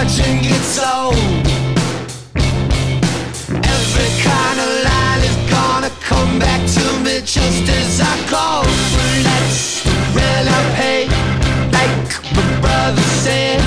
watching gets old. Every kind of line is gonna come back to me just as I go. Let's really pay, like my brother said.